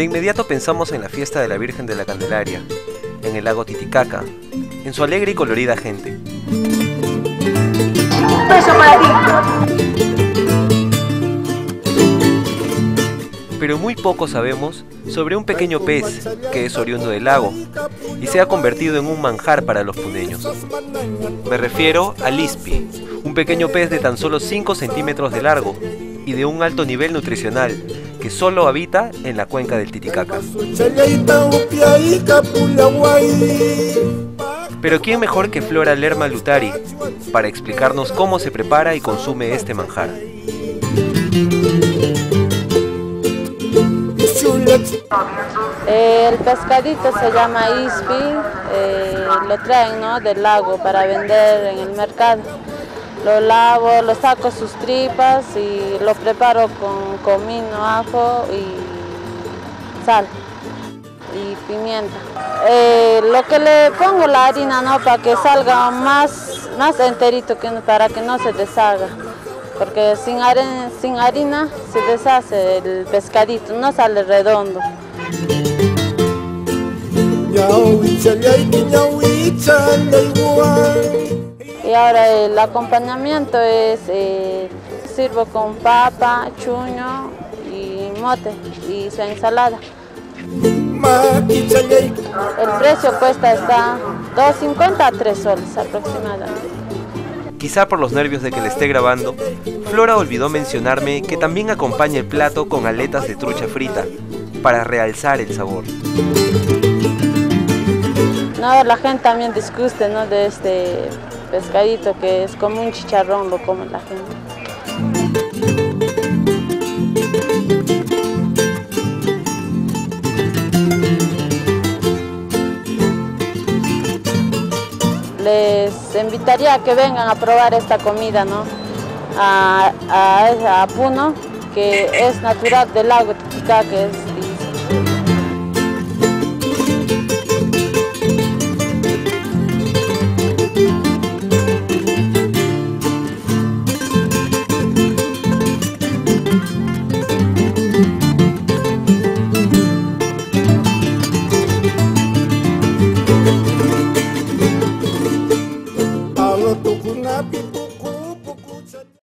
De inmediato pensamos en la fiesta de la Virgen de la Candelaria, en el lago Titicaca, en su alegre y colorida gente. Un beso para ti. Pero muy poco sabemos sobre un pequeño pez que es oriundo del lago y se ha convertido en un manjar para los puneños. Me refiero al ispi, un pequeño pez de tan solo 5 centímetros de largo y de un alto nivel nutricional que solo habita en la cuenca del Titicaca. Pero ¿quién mejor que Flora Lerma Lutari para explicarnos cómo se prepara y consume este manjar? El pescadito se llama ispi, lo traen, ¿no?, del lago para vender en el mercado. Lo lavo, lo saco sus tripas y lo preparo con comino, ajo y sal y pimienta. Lo que le pongo la harina, ¿no?, para que salga más enterito, para que no se deshaga. Porque sin harina se deshace el pescadito, no sale redondo. Y ahora el acompañamiento es, sirvo con papa, chuño y mote y su ensalada. El precio cuesta hasta 2.50 a 3 soles aproximadamente. Quizá por los nervios de que le esté grabando, Flora olvidó mencionarme que también acompaña el plato con aletas de trucha frita, para realzar el sabor. No, la gente también disguste, ¿no?, de este pescadito que es como un chicharrón, lo come la gente. Les invitaría a que vengan a probar esta comida, ¿no?, a Puno, que es natural del lago Titicaca, que es